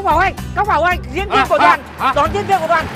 Các bảo anh, diễn viên của đoàn, đón diễn viên của đoàn.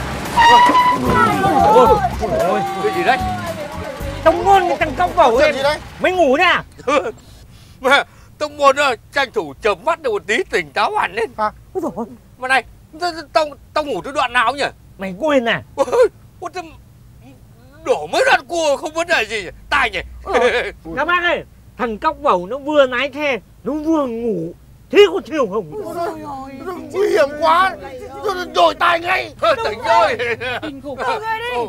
Ôi, cái gì đấy? Tông Môn cái thằng Cao Bảo em, mới ngủ nha. Mà Tông Môn tranh thủ chợp mắt được một tí tỉnh táo hẳn lên. Ôi dồi ôi. Mà này, tao ngủ tới đoạn nào nhỉ? Mày quên à? Ôi, đổ mấy đoạn cua không vấn đề gì, tai nhỉ? Các bác ơi, thằng Cao Bảo nó vừa lái xe, nó vừa ngủ. Thế có chiều hồng. Nguy hiểm quá, đổi tài ngay. Tỉnh rồi. Kinh khủng. Thôi đi.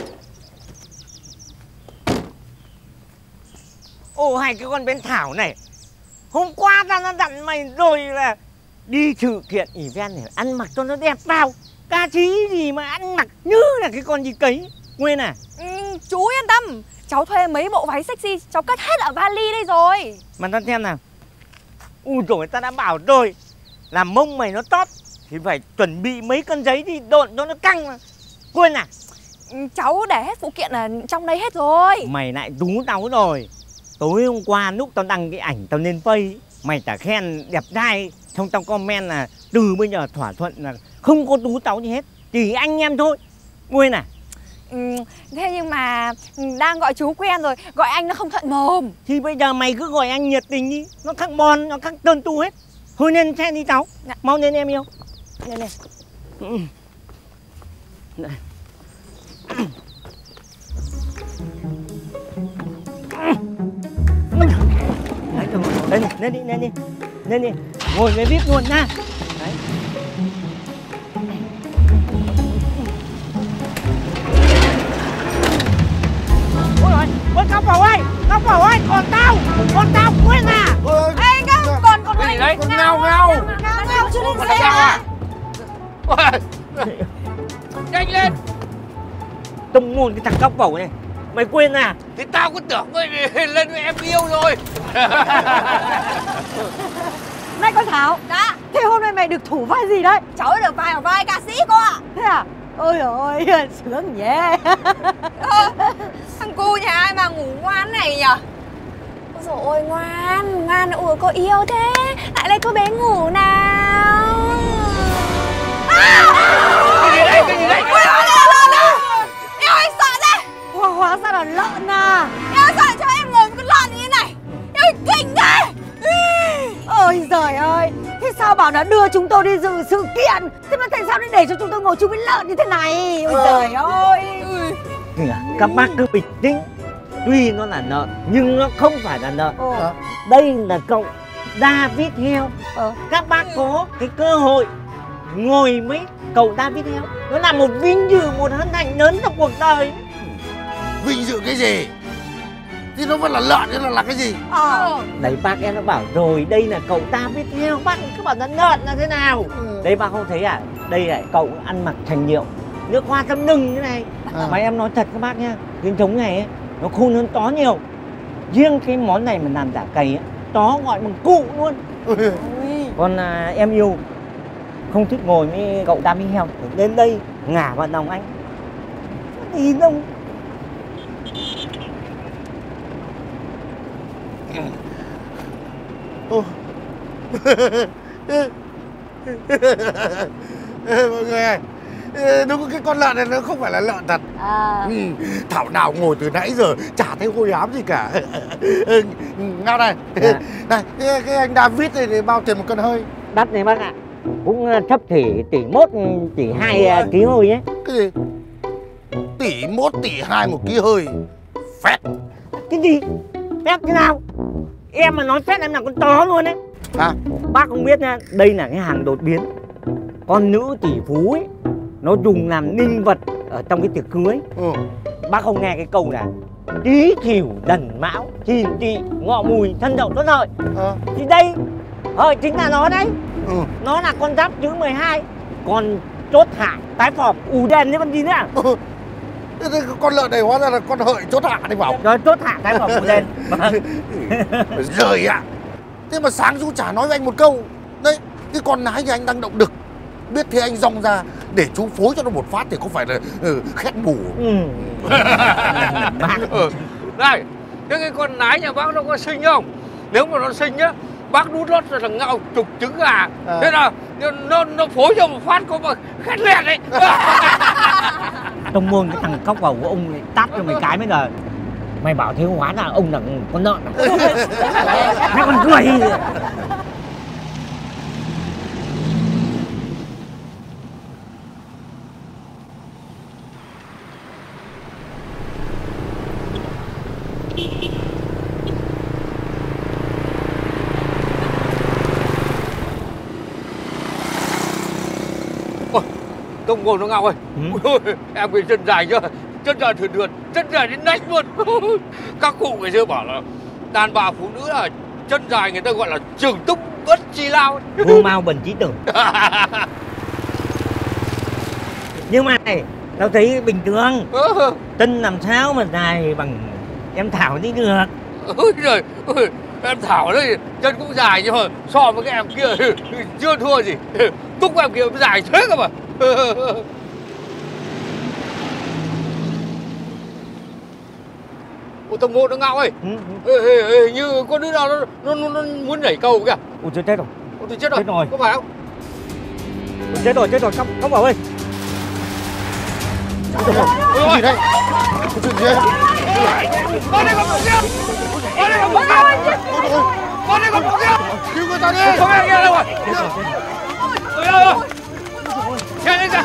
Ồ, hai cái con bên Thảo này, hôm qua tao đã dặn mày rồi là đi sự kiện event này ăn mặc cho nó đẹp vào. Ca trí gì mà ăn mặc như là cái con gì cấy. Quên à? Chú yên tâm, cháu thuê mấy bộ váy sexy, cháu cất hết ở vali đây rồi. Mà tao xem nào. Ui rồi ta đã bảo rồi, làm mông mày nó tóp thì phải chuẩn bị mấy cân giấy đi độn cho nó căng mà. Quên à? Cháu để hết phụ kiện ở trong đây hết rồi. Mày lại rú tao rồi. Tối hôm qua lúc tao đăng cái ảnh tao lên Face, mày chả khen đẹp trai, xong tao comment là từ bây giờ thỏa thuận là không có tú táo gì hết, chỉ anh em thôi. Quên à? Thế nhưng mà đang gọi chú quen rồi, gọi anh nó không thuận mồm. Thì bây giờ mày cứ gọi anh nhiệt tình đi, nó khác bon, nó khác tơn tu hết. Thôi lên xe đi cháu. Dạ. Mau lên em yêu. Lên này. Đấy, lên đi, ngồi với VIP luôn nha. Đấy. Ôi Cao Bảo ơi, còn tao quên à. Ê còn cái gì đấy? Con ngao chưa lên xe à? Nhanh lên. Tông Môn cái thằng Cao Bảo này, mày quên à? Thì tao cứ tưởng mày lên với em yêu rồi. Này con Thảo. Dạ. Thế hôm nay mày được thủ vai gì đấy? Cháu được vai ca sĩ cô ạ. Thế à? Ôi ôi, sướng nhỉ. Thằng cu nhà ai mà ngủ ngoan này nhở? Ôi dồi ôi, ngoan. Ủa cô yêu thế. Lại đây cô bé ngủ nào. Cái gì đấy? Ôi lợn. Eo anh sợ thế. Hóa ra là lợn à? Eo sợ cho em ngồi một con lợn như thế này. Eo anh kinh thế. Ôi giời ơi, thế sao bảo là đưa chúng tôi đi dự sự kiện, thế mà tại sao lại để cho chúng tôi ngồi chung với lợn như thế này? Ôi giời ơi. Các bác cứ bình tĩnh. Tuy nó là lợn nhưng nó không phải là lợn. Đây là cậu David heo. Các bác có cái cơ hội ngồi với cậu David heo, nó là một vinh dự, một hân hạnh lớn trong cuộc đời. Vinh dự cái gì? Thì nó vẫn là lợn chứ là cái gì? Đấy bác em nó bảo rồi, đây là cậu David heo, bác cứ bảo là lợn là thế nào. Đây bác không thấy à? Đây là cậu ăn mặc thành điệu, nước hoa thâm nừng như này. Mà em nói thật các bác nhá, cái trống này ấy, nó khôn hơn chó nhiều. Riêng cái món này mà làm giả cầy ấy, chó gọi bằng cụ luôn. Còn em yêu không thích ngồi với cậu David heo, đến đây ngả vào lòng anh. Đi đâu? Mọi người ơi, đúng cái con lợn này nó không phải là lợn thật. Thảo nào ngồi từ nãy giờ chả thấy hôi hám gì cả. Ngao này, này cái anh David này thì bao tiền một cân hơi? Đắt này bác ạ, cũng sắp tỷ mốt, tỷ 2 ký hơi nhé. Cái gì? Tỷ mốt tỷ 2 một ký hơi? Phét. Cái gì? Phét thế nào? Em mà nói phét em là con chó luôn đấy. Bác không biết nha, đây là cái hàng đột biến. Con nữ tỷ phú ấy, nó dùng làm ninh vật ở trong cái tiệc cưới. Bác không nghe cái câu là tí khỉu đần mão, chìm tị ngọ mùi thân đậu tuất hợi. Thì đây chính là nó đấy. Nó là con giáp chữ 12, con chốt hạ tái phòm ù đèn như con gì nữa. Con lợn này hóa ra là con hợi chốt hạ đấy bảo. Rồi chốt hạ tái phòm ù đèn. Giời ạ. Thế mà sáng chú chả nói với anh một câu. Đấy, cái con nái nhà anh đang động đực, biết thế anh rong ra để chú phối cho nó một phát thì có phải là khét bù. Này, thế cái con nái nhà bác nó có xinh không? Nếu mà nó xinh nhá bác đút lót là thằng Ngạo trục trứng gà. Thế là nó phối cho một phát có mà khét lẹt đấy. Tông môn cái thằng cóc vào của ông này tát cho mày cái mới giờ. Mày bảo thế hóa là ông là con nợ này. Mày còn cười. Tông ngồi nó Ngạo ơi. Ôi, em bị chân dài chưa? Chân dài thườn thượt, chân dài đến nách luôn. Các cụ ngày xưa bảo là đàn bà phụ nữ là chân dài người ta gọi là trường túc bất chi lao. Vô mau bần trí tưởng. Nhưng mà này, tao thấy bình thường. Chân làm sao mà dài bằng em Thảo đi được. Ôi trời ơi, em Thảo đây chân cũng dài nhưng mà so với cái em kia chưa thua gì. Túc em kia dài thế cơ mà. Ôi tông ngộ nó Ngạo ơi. Như con đứa nào nó muốn nhảy cầu kìa. Ôi trời, chết rồi. Ôi tôi chết rồi. Chết rồi. Có phải không? Ôi, chết rồi, không vào ơi. Cái gì đây? Cái chuyện gì đây? Con đây còn một kia. Con đây còn một kia. Con đây còn một kia. Cứu người ta đi. Không ai nghe đâu rồi. Ôi ơi. Chết đi kìa.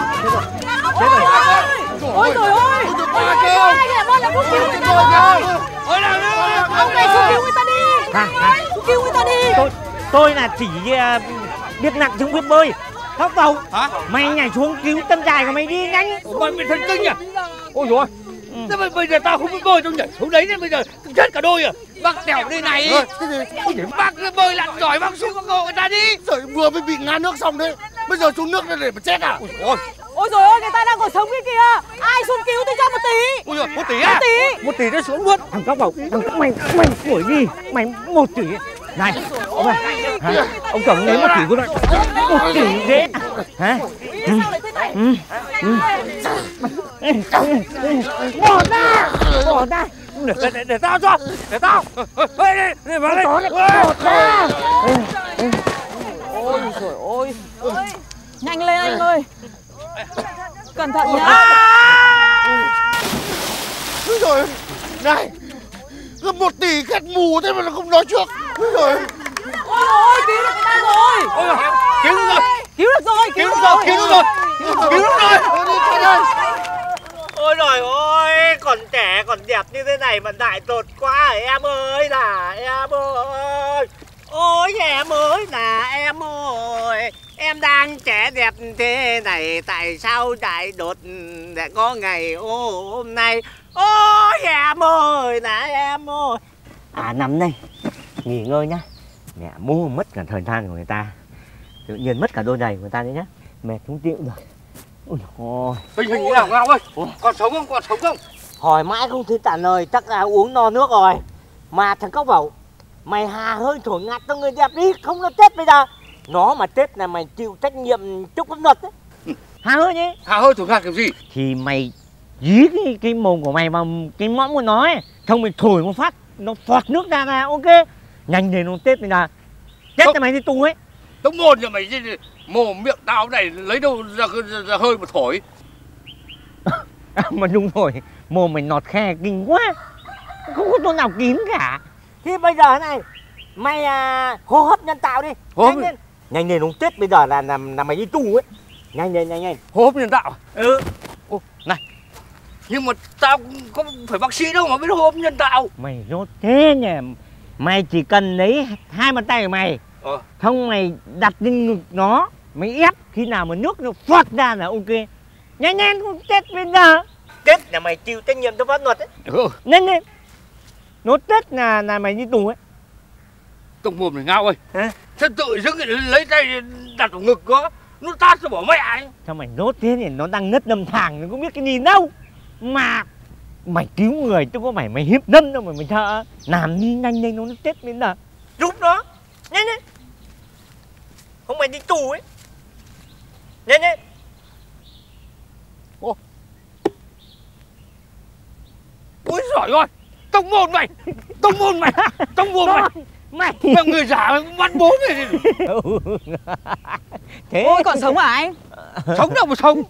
Ôi trời ơi! Ôi trời ơi! Con là cứu người ta rồi! Ôi nào nữa. Ông này xuống cứu người ta đi! Cứu người ta đi! Tôi là chỉ biết nặng chứ không biết bơi. Khóc vào. Hả? Mày nhảy xuống cứu chân dài của mày đi nhanh. Mày bị thần kinh à? Ôi dồi ôi. Thế bây giờ tao không biết bơi, tao nhảy xuống đấy nên bây giờ chết cả đôi à. Bác đèo đây này. Cái gì? Bác bơi lặn giỏi, bác xuống bác ngộ người ta đi. Trời, vừa mới bị ngã nước xong đấy. Bây giờ xuống nước để mà chết à? Ôi dồi ôi. Ôi trời ơi, người ta đang còn sống kia kìa! Ai xuống cứu tôi cho 1 tỷ! Ôi dồi, 1 tỷ à? 1 tỷ! Nó xuống luôn. Thằng Cóc bảo, mày đuổi đi. Mày 1 tỷ. Này, ông ơi. Hả? Ông tổng lấy 1 tỷ của tôi. 1 tỷ dễ. Hả? Bỏ ra! Bỏ ra! Để tao cho. Để tao. Đây vào đây. Bỏ ra! Ôi trời ơi! Nhanh lên anh ơi! Cẩn thận nhá! Úi rồi, này, gần 1 tỷ khét mù thế mà nó không nói trước. Úi rồi. Ôi ôi, cứu được người ta rồi! Ôi dồi, cứu được rồi. Cứu được rồi! Cứu được rồi. Cứu được rồi. Cứu được rồi. Ôi trời ơi, còn trẻ còn đẹp như thế này mà đại tột quá em ơi là em ơi. Ôi em ơi là em ơi. Em đang trẻ đẹp thế này tại sao lại đột lại có ngày hôm nay. Ôi em ơi là em ơi. À nằm đây nghỉ ngơi nhá. Mẹ mua mất cả thời gian của người ta. Tự nhiên mất cả đôi giày của người ta đấy nhá. Mệt không chịu được. Ôi ôi. Tình hình như nào Ngạo ơi? Còn sống không? Còn sống không? Hỏi mãi không thấy trả lời, chắc là uống no nước rồi. Mà thằng Cóc bảo mày hà hơi thổi ngạt cho người đẹp đi, không nó chết bây giờ. Nó mà chết là mày chịu trách nhiệm trước pháp luật đấy. Hà hơi nhé. Hà hơi thổi ngạt kiểu gì? Thì mày dí cái mồm của mày vào cái mõm của nó ấy, xong mày thổi một phát, nó phọt nước ra là ok. Nhanh lên nó chết bây giờ. Chết là mày đi tù ấy. Tao ngồn nhà mày chứ, mồm miệng tao này lấy đâu ra hơi mà thổi. Mà đúng rồi, mồm mày nọt khe kinh quá. Không có chỗ nào kín cả. Thì bây giờ này, mày hô hấp nhân tạo đi. Nhanh lên không chết bây giờ là mày đi tù ấy. Nhanh lên. Hô hấp nhân tạo? Ừ. Ô, này, nhưng mà tao không phải bác sĩ đâu mà biết hô hấp nhân tạo. Mày rốt thế nhỉ. Mày chỉ cần lấy 2 bàn tay của mày, xong mày đặt lên ngực nó, mày ép, khi nào mà nước nó phọt ra là ok. Nhanh không chết bây giờ. Chết là mày chịu trách nhiệm cho pháp luật ấy. Nhanh lên. Nó chết là mày đi tù ấy. Tông mồm này Ngạo ơi. Hả? Thế tự dưng lấy tay đặt vào ngực có, nó tát cho bỏ mẹ ấy. Sao mày nốt thế nhỉ? Nó đang ngất đâm thàng, nó không biết cái gì đâu. Mà mày cứu người chứ có phải mày hiếp dâm đâu mà mày sợ. Làm đi nhanh lên nó chết đến giờ. Giúp nó. Nhanh lên. Không mày đi tù ấy. Nhanh lên. Ôi giời ơi. Tông mồm mày. Tông mồm mày. Mày người giả mày cũng bắt bố mày. Thế Ôi còn sống à anh? Sống đâu mà sống.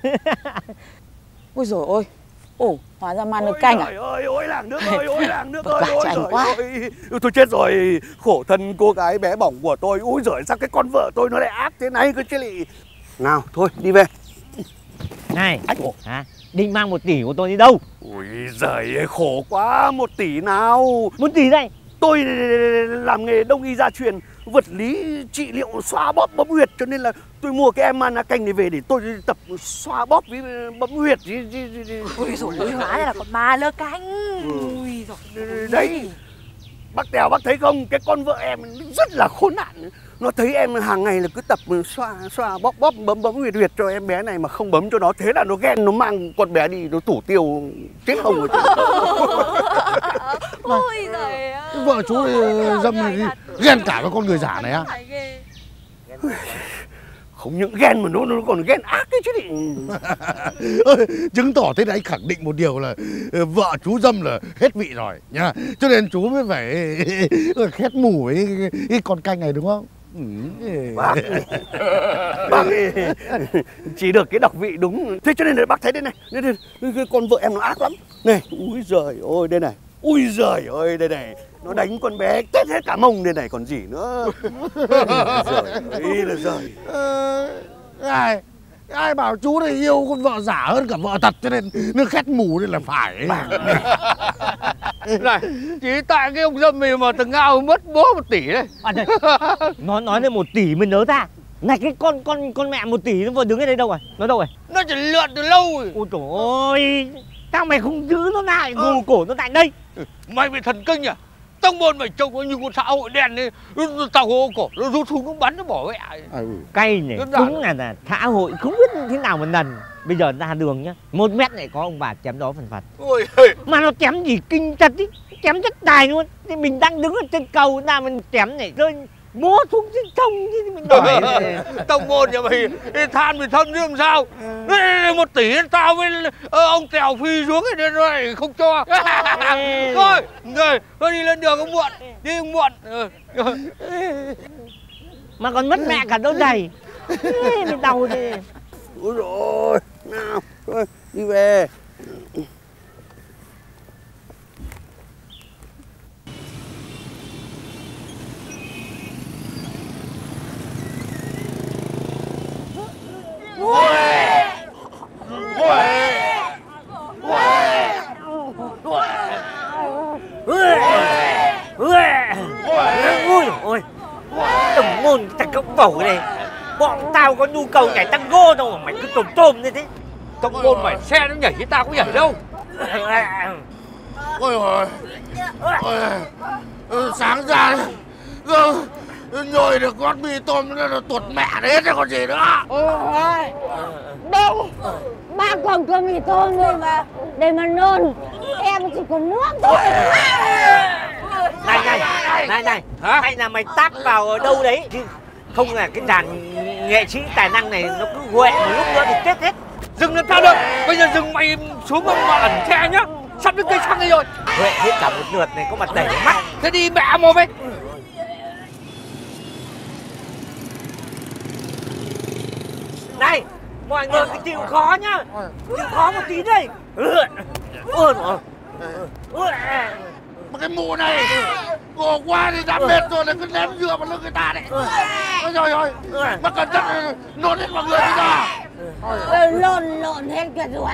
Ôi dồi ôi. Ồ, hóa ra man nước canh à? Trời ơi, ôi làng nước ơi, ôi làng nước Vất ơi, vả ôi cho anh giời quá. ơi. Tôi chết rồi, khổ thân cô gái bé bỏng của tôi. Ôi giời, sao cái con vợ tôi nó lại ác thế này cơ chứ lị. Nào, thôi, đi về. này, hả? Định mang 1 tỷ của tôi đi đâu? Ôi giời ơi, khổ quá, 1 tỷ nào. 1 tỷ đây. Tôi làm nghề đông y gia truyền, vật lý trị liệu xoa bóp bấm huyệt, cho nên là tôi mua cái em mana canh này về để tôi tập xoa bóp với bấm huyệt. Ôi dồi ôi, hóa ra là con ma lơ canh. Ui dồi. Đấy, bác Tèo bác thấy không, cái con vợ em rất là khốn nạn. Nó thấy em hàng ngày là cứ tập xoa bóp bấm huyệt cho em bé này mà không bấm cho nó, thế là nó ghen, nó mang con bé đi nó tủ tiêu chết không rồi. Ôi giời ơi. Vợ chú dâm này đi ghen cả với con người giả này á. Không những ghen mà nó còn ghen ác đấy chứ đi. Chứng tỏ thế này khẳng định một điều là vợ chú dâm là hết vị rồi nha. Cho nên chú mới phải khét mù với cái con canh này đúng không? Bác chỉ được cái đọc vị đúng. Thế cho nên là bác thấy đây này, con vợ em nó ác lắm. Này, úi giời ơi đây này. Ui giời ơi đây này. Nó đánh con bé tét hết cả mông đây này còn gì nữa. Giời là giời. Ai bảo chú này yêu con vợ giả hơn cả vợ thật, cho nên nó khét mù nên là phải. Này, chỉ tại cái ông dâm này mà thằng Ngao mất bố 1 tỷ đấy. À, đây. Nó nói lên 1 tỷ mới nhớ ra. Này cái con mẹ 1 tỷ nó vừa đứng ở đây đâu rồi? Nó đâu rồi? Nó chỉ lượn từ lâu rồi. Ôi trời ơi, sao mày không giữ nó lại, gù cổ nó tại đây? Mày bị thần kinh à? Tông môn mày trông như con xã hội đen ấy. Tao hô cổ, nó rút súng nó bắn nó bỏ mẹ. Cay này, đúng là xã hội không biết thế nào mà nần. Bây giờ ra đường nhá, 1 mét lại có ông bà chém đó phần phật. Ôi ơi. Mà nó chém gì kinh thật ý, chém rất tài luôn. Thì mình đang đứng ở trên cầu nào mình chém này rơi múa xuống trên sông thì mình nói. Tông môn nhà mày than mình thâm chứ làm sao? 1 tỷ tao với ông Tèo phi xuống thì nó lại không cho. Thôi đi lên đường không muộn, đi không muộn. Mà còn mất mẹ cả đôi giày. Mình đau thì. Ôi rồi, nào, thôi đi về. Ôi, tổng môn thằng cậu bẩu này. Bọn tao có nhu cầu nhảy tango đâu mà mày cứ tôm như thế. Tông môn mày xe nó nhảy chứ tao có nhảy đâu. Ôi ôi, sáng ra nhồi được con mì tôm nó tuột mẹ đấy hết rồi còn gì nữa. Ôi, đâu? Bác còn có mì tôm rồi mà. Để mà nôn, em chỉ còn nước thôi. Này, hay là mày tát vào ở đâu đấy chứ không là cái dàn nghệ sĩ tài năng này nó cứ quẹ một lúc nữa thì chết hết. Dừng làm sao được? Bây giờ dừng mày xuống mà ẩn xe nhá. Sắp đến cây xăng đây rồi. Quẹ hết cả một lượt này có mặt đẩy mắt. Thế đi mẹ mồm ấy. Này, mọi người cứ chịu khó nhá. Chịu khó một tí đây. Mà cái mụ này ngồi qua thì đã mệt rồi lại cứ ném dừa vào lưng người ta đấy. Ôi trời ơi, mà cẩn thận nôn hết mọi người đi ra. Lộn hết cả ruột.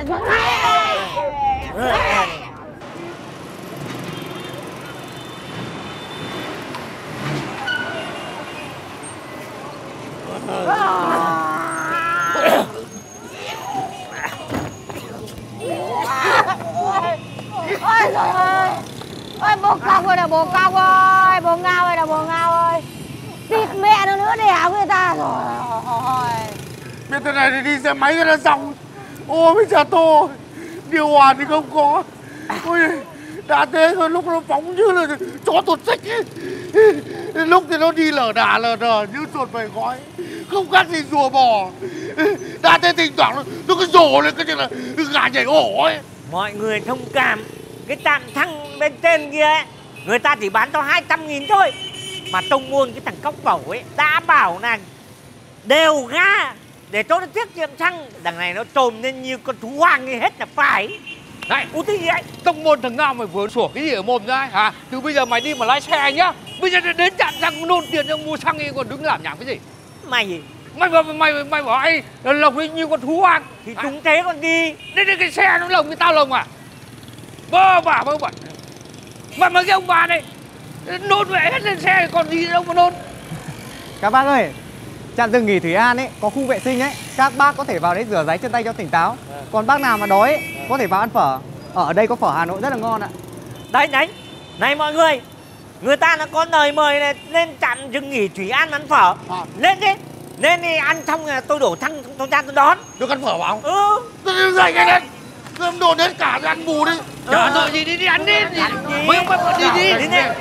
Ôi trời ơi. Ôi bố Cọc ơi là bố Cọc ơi. Bố Ngao ơi là bố Ngao ơi. Thịt mẹ nó nữa đẻ người ta rồi. Biết thế này thì đi xe máy cho nó xong. Ôi bây giờ tô điều hòa thì không có. Ôi đã thế rồi lúc nó phóng như là chó tuột xích ấy. Lúc thì nó đi lở đà như chuột vầy gói. Không khác gì rùa bò. Đã thế thỉnh thoảng nó cứ rổ lên cái như là gà nhảy ổ ấy. Mọi người thông cảm. Cái tạm thăng bên trên kia ấy, người ta chỉ bán cho 200.000 thôi. Mà tông môn cái thằng cóc bẩu ấy đã bảo là đều ga để cho nó tiết kiệm xăng. Đằng này nó trồm lên như con thú hoang như hết là phải. Này, Ú tí gì ấy? tông môn thằng Ngao mày vừa sủa cái gì ở mồm ra ấy, hả? Từ bây giờ mày đi mà lái xe nhá. Bây giờ đến trạm xăng nôn tiền cho mua xăng đi, còn đứng làm nhảm cái gì? Mày gì? Mày bảo ai lồng như con thú hoang. Thì chúng thế còn đi. Đây cái xe nó lồng với tao lồng à? Bơ bả. Mà mấy cái ông bà này nôn về hết lên xe còn gì đâu mà nôn. Các bác ơi, trạm dừng nghỉ Thủy An ấy có khu vệ sinh ấy, các bác có thể vào đấy rửa ráy chân tay cho tỉnh táo. Còn bác nào mà đói ấy, có thể vào ăn phở. Ở đây có phở Hà Nội rất là ngon ạ. Đấy. Này mọi người, người ta nó có lời mời này lên trạm dừng nghỉ Thủy An ăn phở. Lên đi. Lên đi ăn xong rồi tôi đổ xăng tôi ra tôi đón. Được ăn phở vào. Ừ. Dậy cái lên. Cơm đồn hết cả ăn bù đi. Chả sợ gì đi ăn đi. Mấy ông bắt đi.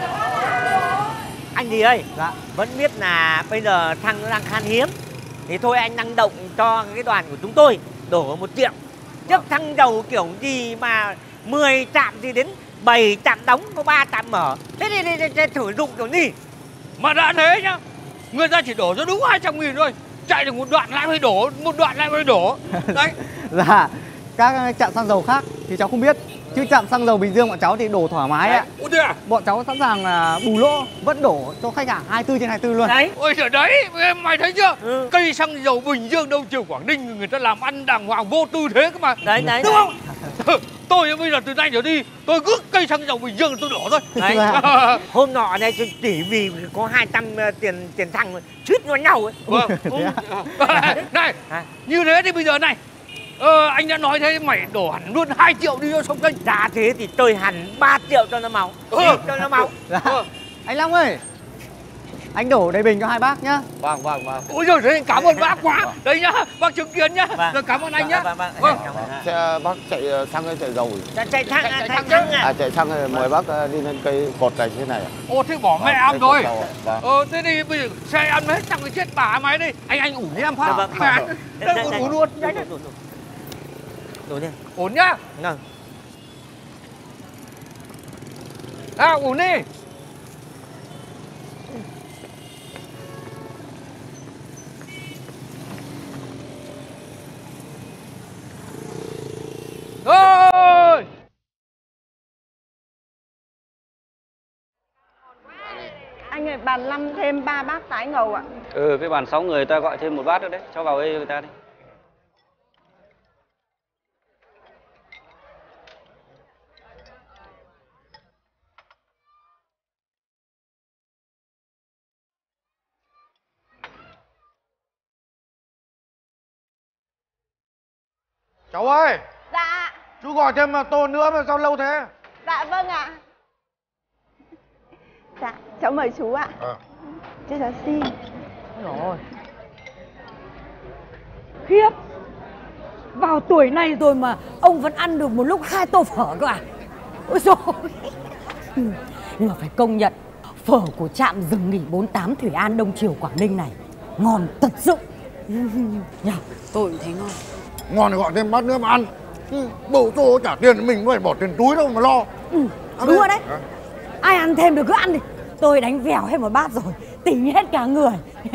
Anh gì ơi? Dạ. Vẫn biết là bây giờ xăng nó đang khan hiếm. Thì thôi anh năng động cho cái đoàn của chúng tôi đổ 1 triệu. Trước xăng dầu kiểu gì mà 10 trạm thì đến 7 trạm đóng có 3 trạm mở. Thế thì thử dụng kiểu gì? Mà đã thế nhá, người ta chỉ đổ cho đúng 200.000 thôi. Chạy được một đoạn lại phải đổ, một đoạn lại phải đổ. Đấy. Dạ, các trạm xăng dầu khác thì cháu không biết. Chứ trạm xăng dầu Bình Dương bọn cháu thì đổ thoải mái ạ. Ủa thế à? Bọn cháu sẵn sàng bù lỗ, vẫn đổ cho khách hàng 24/24 luôn. Đấy. Ôi trời đấy, mày thấy chưa? Ừ. Cây xăng dầu Bình Dương Đông Triều Quảng Ninh người ta làm ăn đàng hoàng vô tư thế cơ mà. Đấy. Đúng không? Tôi bây giờ từ nay trở đi tôi cứ cây xăng dầu Bình Dương tôi đổ thôi. Đấy. Hôm nọ này chỉ vì có 200 tiền xăng suýt vào nhau ấy. Vâng. Này, như thế thì bây giờ này, anh đã nói thế mày đổ hẳn luôn 2 triệu đi cho sông kênh. Giá thế thì tôi hẳn 3 triệu cho nó máu. Cho nó máu. Dạ. Anh Long ơi, anh đổ đầy bình cho 2 bác nhá. Vâng. Ôi giời, thế cảm ơn bác quá. Đây nhá, bác chứng kiến nhá. Rồi cảm ơn anh nhá. Vâng. Xe bác chạy xăng hay chạy dầu? Chạy xăng à? Chạy xăng thì mời bác đi lên cây cột này thế này. Ồ thế bỏ mẹ em rồi. Vâng. Thế thì bây giờ xe ăn hết chẳng cái chết bà mày đi. Anh ủn em phát. Vâng. Ủn luôn. Đổ đi. Ổn nhá. Vâng. Ổn đi. Ôi! Anh ơi, bàn 5 thêm 3 bát tái ngầu ạ. Cái bàn 6 người ta gọi thêm 1 bát nữa đấy, cho vào đây người ta đi. Cháu ơi, Dạ. chú gọi thêm một tô nữa mà sao lâu thế? Dạ vâng ạ. Dạ, cháu mời chú ạ. Cho cháu xin. Rồi. Khiếp. Vào tuổi này rồi mà ông vẫn ăn được một lúc 2 tô phở cơ à? Ôi dồi. Nhưng mà phải công nhận, phở của trạm dừng nghỉ 48 Thủy An Đông Triều Quảng Ninh này ngon thật sự. Nhờ, tôi cũng thấy ngon. Ngon thì gọi thêm bát nữa mà ăn. Bộ tô trả tiền mình phải bỏ tiền túi đâu mà lo. Đúng rồi đấy. Ai ăn thêm được cứ ăn đi. Tôi đánh vèo hết một bát rồi, tỉnh hết cả người.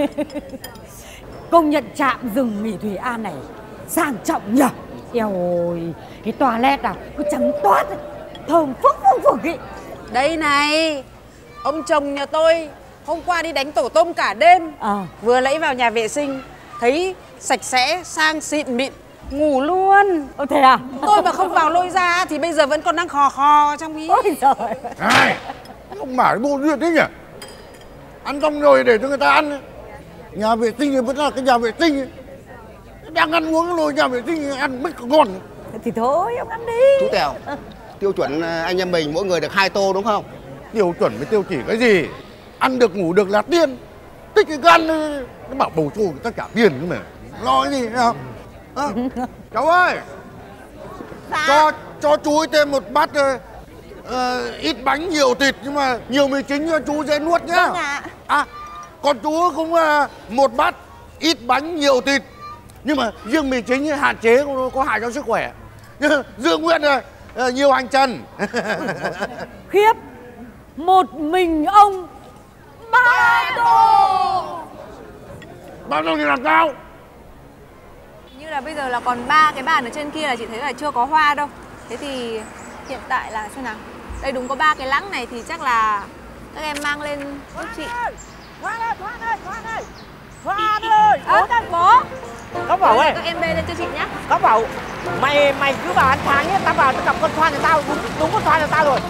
Công nhận trạm dừng nghỉ Thủy An này sang trọng nhờ. Eo ôi, cái toilet nào cứ trắng toát ấy, thơm phức ý. Đây này, ông chồng nhà tôi hôm qua đi đánh tổ tôm cả đêm. Vừa lấy vào nhà vệ sinh, thấy sạch sẽ, sang xịn mịn, ngủ luôn. Thế à? Tôi mà không vào lôi ra thì bây giờ vẫn còn đang khò trong ý. Ôi giời. Này, ông bảo bộ duyệt đấy nhỉ? Ăn xong rồi để cho người ta ăn. Nhà vệ sinh thì vẫn là cái nhà vệ sinh. Đang ăn uống rồi nhà vệ sinh ăn mất cả ngon. Thì thôi ông ăn đi. Chú Tèo, tiêu chuẩn anh em mình mỗi người được 2 tô đúng không? Tiêu chuẩn với tiêu chỉ cái gì? Ăn được ngủ được là tiền. Tích cái gan nó bảo bầu trô người ta trả tiền cơ mà. Lo cái gì nữa không? Cháu ơi. Dạ. Cho chú ấy thêm một bát ít bánh nhiều thịt nhưng mà nhiều mì chính cho chú dễ nuốt nhá. Vâng ạ. Còn chú cũng một bát ít bánh nhiều thịt nhưng mà riêng mì chính hạn chế có hại cho sức khỏe. Dương Nguyên nhiều hành trần. Khiếp. Một mình ông 3 đô. Bao nhiêu thì làm sao? Như là bây giờ là còn 3 cái bàn ở trên kia là chị thấy là chưa có hoa đâu. Thế thì hiện tại là xem nào. Đây đúng có 3 cái lẵng này thì chắc là các em mang lên giúp chị. Khoan ơi, Khoan ơi, Khoan ơi. Khoan ơi. Bố. Có bảo ơi. Các em bê lên cho chị nhá. Có bảo mày cứ vào ăn tháng nhé, tao vào tao gặp con Thoan nhà tao, đúng con Thoan nhà tao rồi.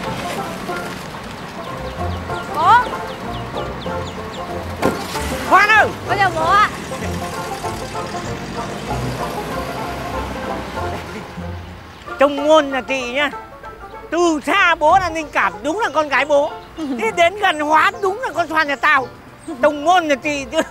Bố. Khoan ơi. Con chào bố ạ. Trông ngôn là chị nhá. Từ xa bố là linh cảm đúng là con gái bố. Thế đến gần hóa đúng là con Thoan nhà tao. Trông ngôn là chị chứ.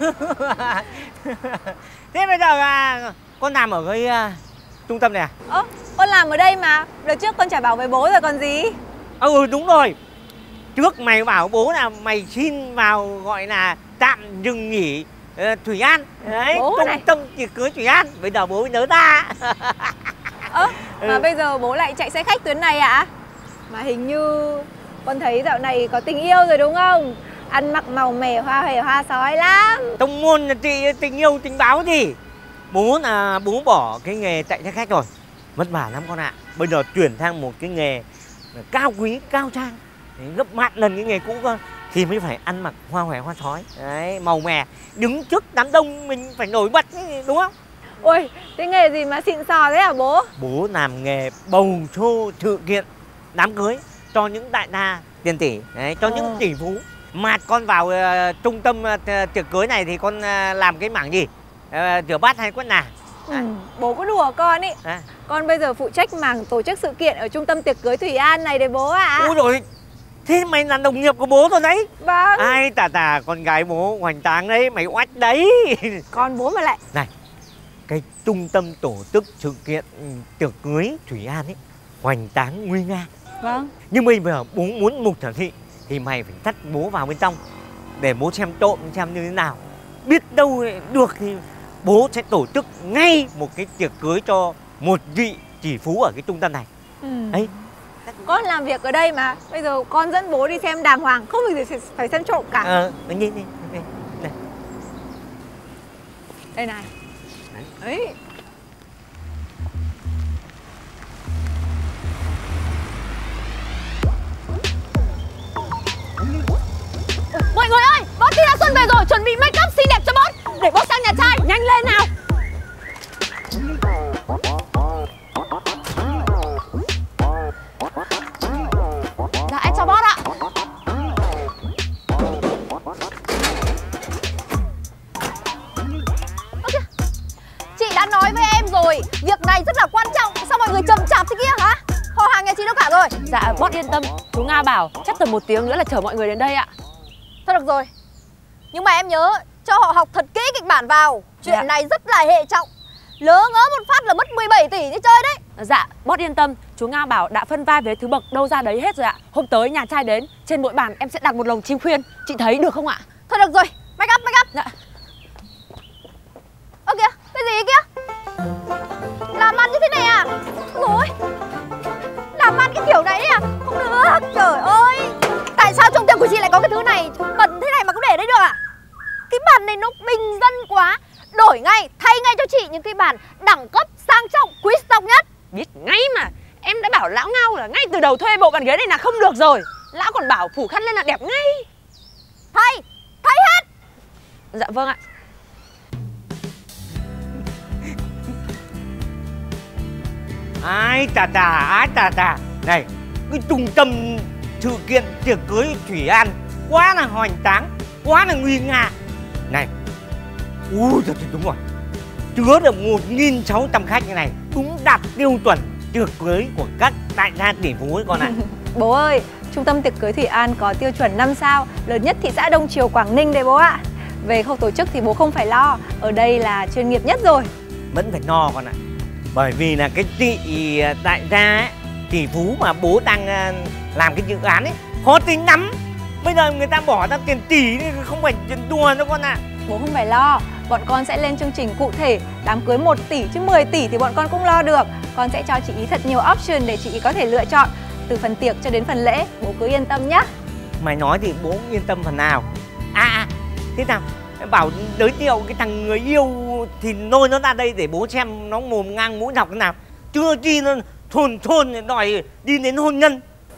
Thế bây giờ là con làm ở cái trung tâm này à? Con làm ở đây mà. Đợt trước con trả bảo với bố rồi còn gì. Ừ đúng rồi. Trước mày bảo bố là mày xin vào gọi là tạm dừng nghỉ Thủy An. Đấy, trung tâm tiệc cưới Thủy An. Bây giờ bố mới nhớ ta. Mà bây giờ bố lại chạy xe khách tuyến này ạ? Mà hình như con thấy dạo này có tình yêu rồi đúng không? Ăn mặc màu mè hoa hòe hoa sói lắm. Tông môn là chị tình yêu tình báo gì. Bố bỏ cái nghề chạy xe khách rồi. Vất vả lắm con ạ. Bây giờ chuyển sang một cái nghề cao quý, cao trang, gấp vạn lần cái nghề cũ cơ. Thì mới phải ăn mặc hoa hòe hoa sói. Đấy, màu mè. Đứng trước đám đông mình phải nổi bật đúng không? Ôi, cái nghề gì mà xịn sò thế hả bố? Bố làm nghề bầu show sự kiện đám cưới cho những đại gia tiền tỷ, đấy, cho những tỷ phú. Mà con vào trung tâm tiệc cưới này thì con làm cái mảng gì? Rửa bát hay quét nhà? Bố có đùa con ý. Con bây giờ phụ trách mảng tổ chức sự kiện ở trung tâm tiệc cưới Thủy An này đấy bố ạ. Ôi rồi, thế mày là đồng nghiệp của bố rồi đấy. Vâng. Ai tà con gái bố hoành tráng đấy, mày oách đấy. Con bố mà lại. Này, cái trung tâm tổ chức sự kiện tiệc cưới Thủy An ấy hoành tráng nguy nga. Vâng. Nhưng bây giờ bố muốn mục thẩm thị thì mày phải dắt bố vào bên trong để bố xem trộm xem như thế nào. Biết đâu được thì bố sẽ tổ chức ngay một cái tiệc cưới cho một vị tỷ phú ở cái trung tâm này. Ấy. Con làm việc ở đây mà. Bây giờ con dẫn bố đi xem đàng hoàng, không việc gì phải xem trộm cả. Nhìn này. Đây này. Đấy. Mọi người ơi, boss Thi La Xuân về rồi, chuẩn bị make up xinh đẹp cho boss. Để boss sang nhà trai, nhanh lên nào. Dạ em chào boss ạ. Chị đã nói với em rồi, việc này rất là quan trọng. Sao mọi người chậm chạp thế kia hả? Kho hàng nhà chị đâu cả rồi? Dạ boss yên tâm, chú Nga bảo chắc tầm 1 tiếng nữa là chở mọi người đến đây ạ. Thôi được rồi. Nhưng mà em nhớ cho họ học thật kỹ kịch bản vào. Chuyện này rất là hệ trọng. Lỡ ngớ một phát là mất 17 tỷ đi chơi đấy. Dạ boss yên tâm, chú Nga bảo đã phân vai với thứ bậc đâu ra đấy hết rồi ạ. Hôm tới nhà trai đến, trên mỗi bàn em sẽ đặt một lồng chim khuyên. Chị thấy được không ạ? Thôi được rồi, make up. Dạ. Ơ kìa, cái gì kia? Làm ăn như thế này à? Rồi, làm ăn cái kiểu này đấy à? Không được, trời ơi. Tại sao trong tiệm của chị lại có cái thứ này bẩn thế này mà cũng để đấy được à? Cái bàn này nó bình dân quá. Đổi ngay, thay ngay cho chị những cái bàn đẳng cấp, sang trọng, quý tộc nhất. Biết ngay mà. Em đã bảo lão Ngao là ngay từ đầu thuê bộ bàn ghế này là không được rồi. Lão còn bảo phủ khăn lên là đẹp ngay. Thay hết. Dạ vâng ạ. Ai tà. Này, cái trung tâm sự kiện tiệc cưới Thủy An quá là hoành tráng, quá là nguy nga. Này, ui thật đúng rồi, chứa được 1.600 khách như này, đúng đạt tiêu chuẩn tiệc cưới của các đại gia tỷ phú ấy con ạ. Bố ơi, trung tâm tiệc cưới Thủy An có tiêu chuẩn 5 sao, lớn nhất thị xã Đông Triều, Quảng Ninh đấy bố ạ. Về khâu tổ chức thì bố không phải lo, ở đây là chuyên nghiệp nhất rồi. Vẫn phải no con ạ. Bởi vì là cái chị đại gia ấy, tỷ phú mà bố đang làm cái dự án ấy, khó tính lắm. Bây giờ người ta bỏ ra tiền tỷ không phải chuyện đùa đâu con ạ. Bố không phải lo, bọn con sẽ lên chương trình cụ thể. Đám cưới 1 tỷ chứ 10 tỷ thì bọn con cũng lo được. Con sẽ cho chị ý thật nhiều option để chị ý có thể lựa chọn. Từ phần tiệc cho đến phần lễ, bố cứ yên tâm nhá. Mày nói thì bố yên tâm phần nào. Thế nào? Bảo giới thiệu cái thằng người yêu thì nôi nó ra đây để bố xem nó mồm ngang mũi dọc thế nào. Chưa chi nó thôn đòi đi đến hôn nhân.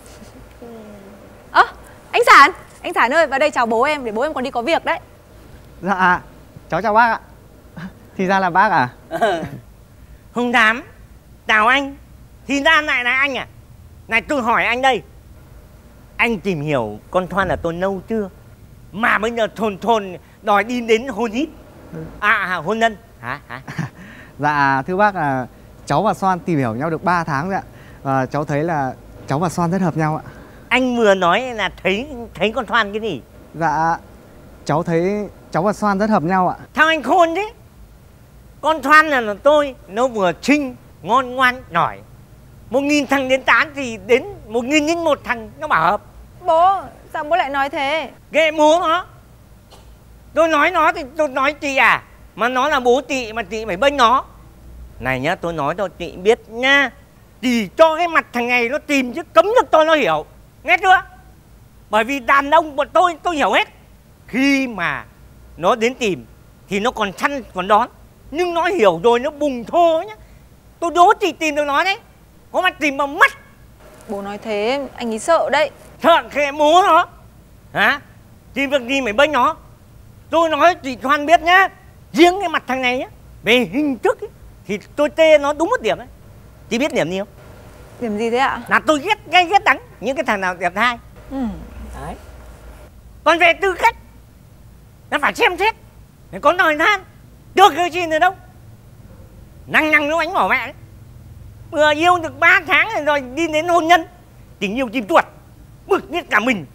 Anh Sản ơi, vào đây chào bố em, để bố em còn đi có việc đấy. Dạ, cháu chào bác ạ. Thì ra là bác à? Không dám. Chào anh. Thì ra lại là anh à? Này tôi hỏi anh đây. Anh tìm hiểu con Thoan là tôi lâu chưa? Mà bây giờ thôn đòi đi đến hôn hít. Hôn nhân. Hả? Dạ, thưa bác là cháu và Soan tìm hiểu nhau được 3 tháng rồi ạ. Và cháu thấy là cháu và Soan rất hợp nhau ạ. Anh vừa nói là thấy con Thoan cái gì? Dạ, cháu thấy cháu và Soan rất hợp nhau ạ. Sao anh khôn thế? Con Thoan là tôi, nó vừa xinh, ngon ngoan, giỏi. 1000 thằng đến tán thì đến 1001 thằng nó bảo hợp. Bố, sao bố lại nói thế? Ghê bố nó. Tôi nói nó thì tôi nói chị à? Mà nó là bố chị mà chị phải bênh nó. Này nhá, tôi nói cho chị biết nha. Chỉ cho cái mặt thằng này nó tìm chứ cấm được tôi nó hiểu. Nghe chưa? Bởi vì đàn ông bọn tôi hiểu hết. Khi mà nó đến tìm thì nó còn săn còn đón. Nhưng nó hiểu rồi nó bùng thô nhá. Tôi đố chị tìm được nó đấy. Có mà tìm bằng mắt. Bố nói thế, anh ấy sợ đấy. Sợ kệ bố nó. Hả? Tìm việc gì mày bênh nó. Tôi nói chị Thoan biết nhá. Riêng cái mặt thằng này nhá, về hình thức ấy, thì tôi tê nó đúng một điểm đấy. Chị biết điểm gì không? Điểm gì thế ạ? Là tôi ghét đắng những cái thằng nào đẹp trai. Đấy. Còn về tư cách, nó phải xem xét. Có thời gian được cái gì nữa đâu. Năng nó ánh bỏ mẹ đấy. Vừa yêu được 3 tháng rồi đi đến hôn nhân. Tình yêu chim tuột. Bực nhất cả mình.